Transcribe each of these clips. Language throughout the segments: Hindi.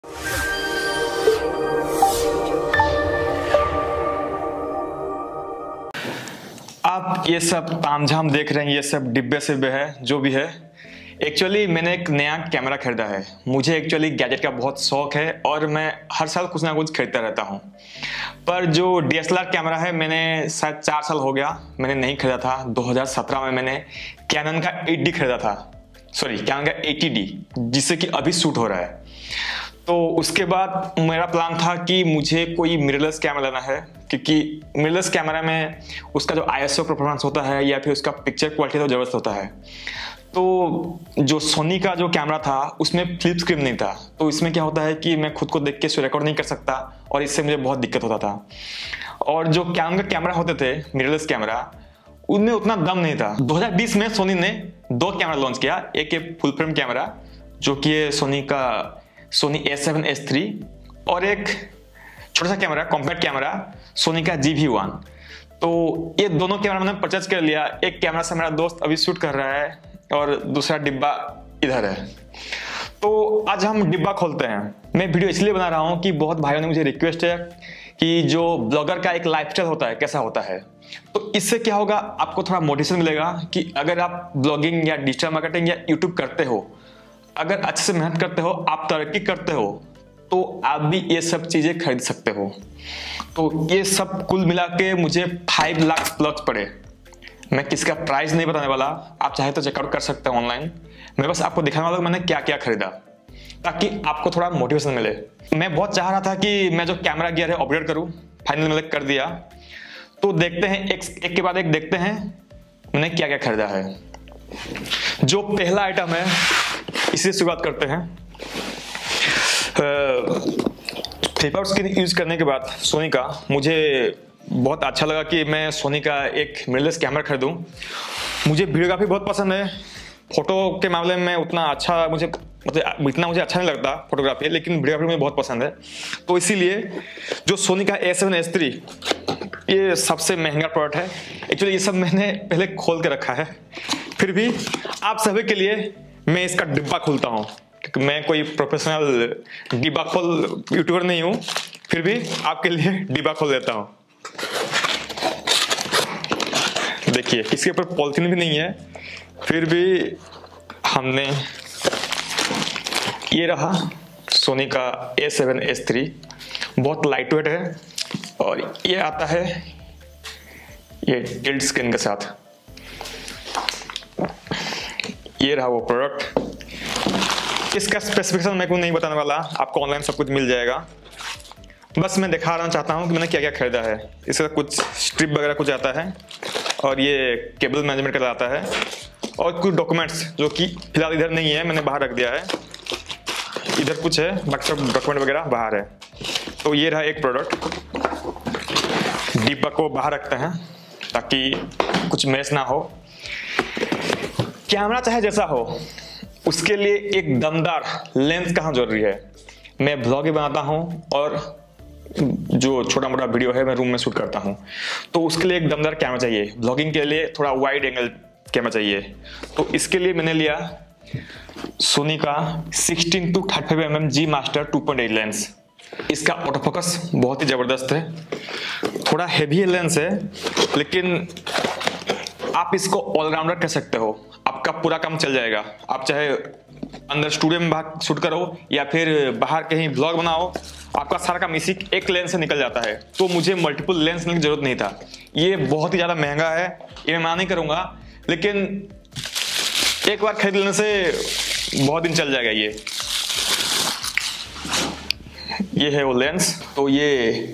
आप ये सब तामझाम देख रहे हैं, ये सब डिब्बे सिब्बे है जो भी है। एक्चुअली मैंने एक नया कैमरा खरीदा है। मुझे एक्चुअली गैजेट का बहुत शौक है और मैं हर साल कुछ ना कुछ खरीदता रहता हूँ। पर जो DSLR कैमरा है मैंने शायद 4 साल हो गया मैंने नहीं खरीदा था। 2017 में मैंने कैनन का 8D खरीदा था, सॉरी कैनन का 80D, जिससे कि अभी शूट हो रहा है। तो उसके बाद मेरा प्लान था कि मुझे कोई मिररलेस कैमरा लेना है, क्योंकि मिररलेस कैमरा में उसका जो ISO परफॉर्मेंस होता है या फिर उसका पिक्चर क्वालिटी तो जबरदस्त होता है। तो जो सोनी का जो कैमरा था उसमें फ्लिप स्क्रीन नहीं था, तो इसमें क्या होता है कि मैं खुद को देख के इसको रिकॉर्ड नहीं कर सकता और इससे मुझे बहुत दिक्कत होता था। और जो कैनन का कैमरा होते थे मिररलेस कैमरा, उनमें उतना दम नहीं था। 2020 में सोनी ने 2 कैमरा लॉन्च किया। एक फुल फ्रेम कैमरा जो कि सोनी A7 S3 और एक छोटा सा कैमरा कॉम्पैक्ट कैमरा सोनी का GV1। तो ये दोनों कैमरा मैंने परचेज कर लिया। एक कैमरा से मेरा दोस्त अभी शूट कर रहा है और दूसरा डिब्बा इधर है। तो आज हम डिब्बा खोलते हैं। मैं वीडियो इसलिए बना रहा हूँ कि बहुत भाइयों ने मुझे रिक्वेस्ट है कि जो ब्लॉगर का एक लाइफस्टाइल होता है कैसा होता है। तो इससे क्या होगा, आपको थोड़ा मोटिवेशन मिलेगा कि अगर आप ब्लॉगिंग या डिजिटल मार्केटिंग या यूट्यूब करते हो, अगर अच्छे से मेहनत करते हो, आप तरक्की करते हो, तो आप भी ये सब चीजें खरीद सकते हो। तो ये सब कुल मिला के मुझे 5 लाख प्लस पड़े। मैं किसका प्राइस नहीं बताने वाला, आप चाहे तो चेकआउट कर सकते हैं ऑनलाइन। मैं बस आपको दिखाने वाला हूं मैंने क्या क्या खरीदा, ताकि आपको थोड़ा मोटिवेशन मिले। मैं बहुत चाह रहा था कि मैं जो कैमरा गियर है अपग्रेड करूं, फाइनली मैंने कर दिया। तो देखते हैं एक के बाद एक देखते हैं मैंने क्या क्या खरीदा है। जो पहला आइटम है इससे शुरुआत करते हैं। पेपर स्क्रीन यूज करने के बाद सोनी का मुझे बहुत अच्छा लगा कि मैं सोनी का एक मिररलेस कैमरा खरीदूं। मुझे वीडियोग्राफी बहुत पसंद है। फोटो के मामले में उतना अच्छा इतना मुझे अच्छा नहीं लगता फोटोग्राफी, लेकिन वीडियोग्राफी मुझे बहुत पसंद है। तो इसीलिए जो सोनी का A7 S3 ये सबसे महंगा प्रोडक्ट है। एक्चुअली ये सब मैंने पहले खोल के रखा है, फिर भी आप सभी के लिए मैं इसका डिब्बा खोलता हूँ, क्योंकि मैं कोई प्रोफेशनल डिब्बा खोल यूट्यूबर नहीं हूँ। फिर भी आपके लिए डिब्बा खोल देता हूँ। देखिए इसके ऊपर पॉलिथीन भी नहीं है, फिर भी हमने ये रहा सोनी का A7 S3। बहुत लाइट वेट है और ये आता है ये टिल्ट स्क्रीन के साथ। ये रहा वो प्रोडक्ट। इसका स्पेसिफिकेशन मैं को नहीं बताने वाला, आपको ऑनलाइन सब कुछ मिल जाएगा। बस मैं दिखा चाहता हूँ कि मैंने क्या क्या खरीदा है। इसका कुछ स्ट्रिप वगैरह कुछ आता है और ये केबल मैनेजमेंट का आता है और कुछ डॉक्यूमेंट्स जो कि फिलहाल इधर नहीं है, मैंने बाहर रख दिया है। इधर कुछ है, बाकी सब डॉक्यूमेंट वगैरह बाहर है। तो ये रहा एक प्रोडक्ट। डिब्बा को बाहर रखते हैं ताकि कुछ मैस ना हो। कैमरा चाहे जैसा हो, उसके लिए एक दमदार लेंस कहाँ जरूरी है। मैं ब्लॉग ही बनाता हूँ और जो छोटा मोटा वीडियो है मैं रूम में शूट करता हूँ, तो उसके लिए एक दमदार कैमरा चाहिए। ब्लॉगिंग के लिए थोड़ा वाइड एंगल कैमरा चाहिए। तो इसके लिए मैंने लिया सोनी का 16-35 mm G Master 2.8 लेंस। इसका ऑटो फोकस बहुत ही जबरदस्त है। थोड़ा हेवी लेंस है, लेकिन आप इसको ऑलराउंडर कह सकते हो। आपका पूरा काम चल जाएगा। आप चाहे अंदर स्टूडियो में शूट करो या फिर बाहर कहीं ब्लॉग बनाओ, आपका सारा काम इसी एक लेंस से निकल जाता है। तो मुझे मल्टीपल लेंस लेने की जरूरत नहीं था। ये बहुत ही ज्यादा महंगा है, ये मैं मना नहीं करूंगा, लेकिन एक बार खरीद लेने से बहुत दिन चल जाएगा। ये है वो लेंस। तो ये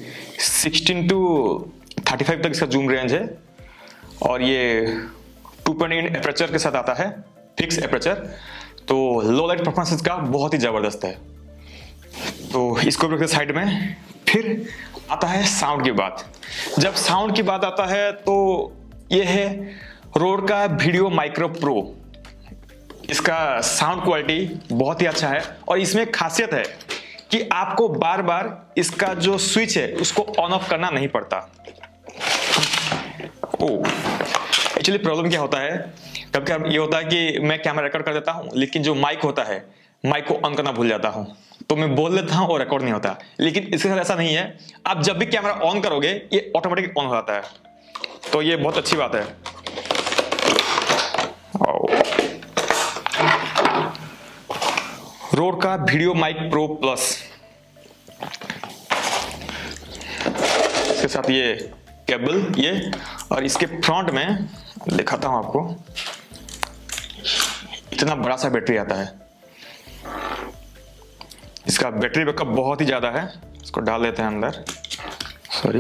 16-35 तक इसका जूम रेंज है और ये 2.8 एपरेचर के साथ आता है, फिक्स एपरेचर। तो लो लाइट परफॉर्मेंस इसका बहुत ही जबरदस्त है। तो इसको रखते साइड में। फिर आता है साउंड की बात। जब साउंड की बात आता है तो ये है रोड का वीडियो माइक्रो प्रो। इसका साउंड क्वालिटी बहुत ही अच्छा है और इसमें खासियत है कि आपको बार बार इसका जो स्विच है उसको ऑन ऑफ करना नहीं पड़ता। एक्चुअली प्रॉब्लम क्या होता है, कभी ये होता है कि मैं कैमरा रिकॉर्ड कर देता हूं, लेकिन जो माइक होता है माइक को ऑन करना भूल जाता हूं। तो मैं बोल लेता हूँ और रिकॉर्ड नहीं होता, लेकिन इसके साथ ऐसा नहीं है। आप जब भी कैमरा ऑन करोगे ये ऑटोमेटिक ऑन हो जाता है, तो ये बहुत अच्छी बात है। रोड का वीडियो माइक प्रो प्लस, इसके साथ ये केबल ये, और इसके फ्रंट में दिखाता हूं आपको, इतना बड़ा सा बैटरी आता है। इसका बैटरी बैकअप बहुत ही ज्यादा है। इसको डाल देते हैं अंदर, सॉरी,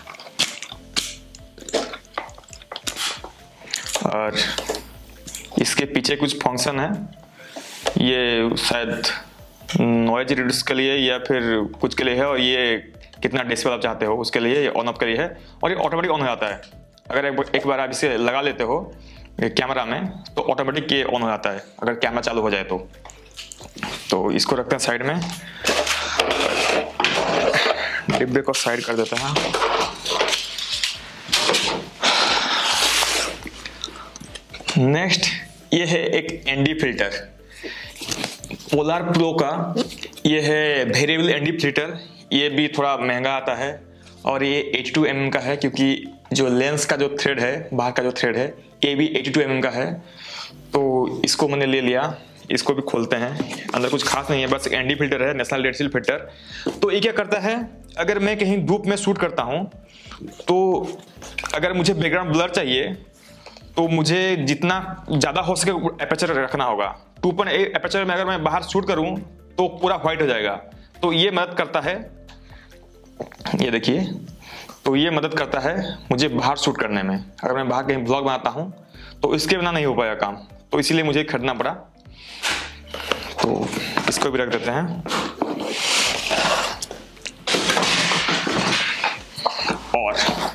और इसके पीछे कुछ फंक्शन है, ये शायद नॉइज रिड्यूस के लिए या फिर कुछ के लिए है, और ये कितना डेसिबल आप चाहते हो उसके लिए, ये ऑन ऑफ के लिए है, और ये ऑटोमेटिक ऑन हो जाता है। अगर एक बार आप इसे लगा लेते हो कैमरा में तो ऑटोमेटिक ये ऑन हो जाता है अगर कैमरा चालू हो जाए तो इसको रखते हैं साइड में, डिब्बे को साइड कर देते हैं। नेक्स्ट ये है एक एनडी फिल्टर, पोलर प्रो का ये है वेरिएबल एनडी फिल्टर। ये भी थोड़ा महंगा आता है और ये 82 mm का है, क्योंकि जो लेंस का जो थ्रेड है, बाहर का जो थ्रेड है, ये भी 82 mm का है। तो इसको मैंने ले लिया, इसको भी खोलते हैं। अंदर कुछ खास नहीं है, बस एनडी फिल्टर है, नेशनल डेड सील्ड फिल्टर। तो ये क्या करता है, अगर मैं कहीं धूप में शूट करता हूँ तो अगर मुझे बैकग्राउंड ब्लर चाहिए तो मुझे जितना ज़्यादा हो सके एपर्चर रखना होगा। 2.8 एपर्चर में अगर मैं बाहर शूट करूँ तो पूरा व्हाइट हो जाएगा। तो ये मदद करता है, ये देखिए, तो ये मदद करता है मुझे बाहर शूट करने में। अगर मैं बाहर कहीं ब्लॉग बनाता हूँ तो इसके बिना नहीं हो पाएगा काम, तो इसीलिए मुझे खरीदना पड़ा। तो इसको भी रख देते हैं। और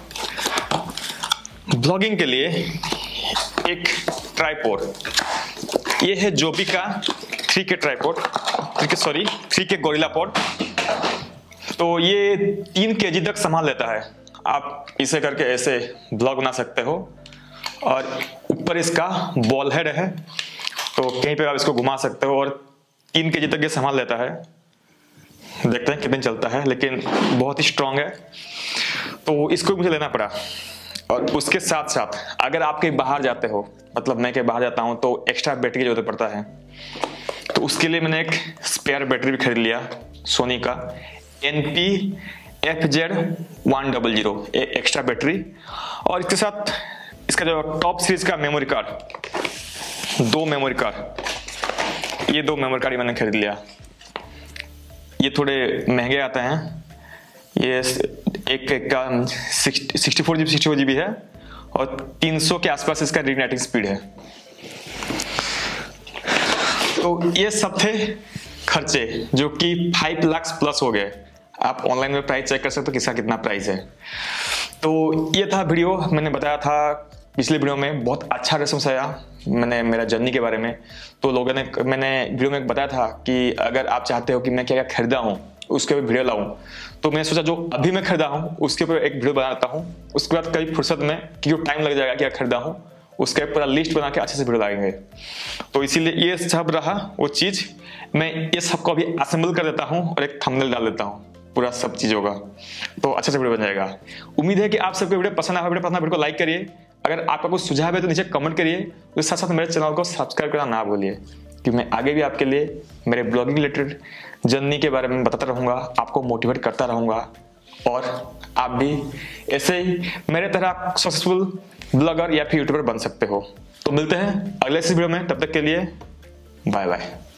ब्लॉगिंग के लिए एक ट्राइपॉड, ये है जोबी का 3K tripod, 3K gorilla pod. तो ये 3 kg तक संभाल लेता है। आप इसे करके ऐसे ब्लॉग बना सकते हो, और ऊपर इसका बॉल हेड है, तो कहीं पे आप इसको घुमा सकते हो, और 3 kg तक ये संभाल लेता है। देखते हैं कितने चलता है, लेकिन बहुत ही स्ट्रांग है, तो इसको मुझे लेना पड़ा। और उसके साथ साथ अगर आप कहीं बाहर जाते हो, मतलब मैं कहीं बाहर जाता हूँ, तो एक्स्ट्रा बैटरी की जरूरत पड़ता है। तो उसके लिए मैंने एक स्पेयर बैटरी भी खरीद लिया, सोनी का NP-FZ100, एक एक्स्ट्रा बैटरी। और इसके साथ इसका जो टॉप सीरीज का मेमोरी कार्ड, 2 मेमोरी कार्ड, ये 2 मेमोरी कार्ड मैंने खरीद लिया। ये थोड़े महंगे आते हैं, ये एक का 64 GB है, और 300 के आसपास इसका रीइग्नाइटिंग स्पीड है। तो ये सब थे खर्चे, जो कि 5 लाख प्लस हो गए। आप ऑनलाइन में प्राइस चेक कर सकते हो किसका कितना प्राइस है। तो ये था वीडियो, मैंने बताया था पिछले वीडियो में, बहुत अच्छा रेस्पॉन्स आया मैंने मेरा जर्नी के बारे में। तो लोगों ने, मैंने वीडियो में बताया था कि अगर आप चाहते हो कि मैं क्या क्या खरीदा हूँ उसके ऊपर वीडियो लाऊं, तो मैंने सोचा जो अभी मैं खरीदा हूँ उसके ऊपर एक वीडियो बनाता हूँ। उसके बाद कई फुर्सत में, क्योंकि टाइम लग जाएगा क्या खरीदा हूँ, उसका पूरा लिस्ट बना के अच्छे से वीडियो लाएंगे। तो इसीलिए ये सब रहा वो चीज़, मैं ये सबको अभी असेंबल कर देता हूँ और एक थंबनेल डाल देता हूँ पूरा सब चीज़ों का, तो अच्छे से वीडियो बन जाएगा। उम्मीद है कि आप सबको वीडियो पसंद आया। वीडियो को लाइक करिए, अगर आपका कुछ सुझाव है तो नीचे कमेंट करिए। उसके साथ साथ मेरे चैनल को सब्सक्राइब करना ना भूलिए, कि मैं आगे भी आपके लिए मेरे ब्लॉगिंग रिलेटेड जर्नी के बारे में बताता रहूँगा, आपको मोटिवेट करता रहूँगा, और आप भी ऐसे ही मेरे तरह सक्सेसफुल ब्लॉगर या फिर यूट्यूबर बन सकते हो। तो मिलते हैं अगले इस वीडियो में, तब तक के लिए बाय बाय।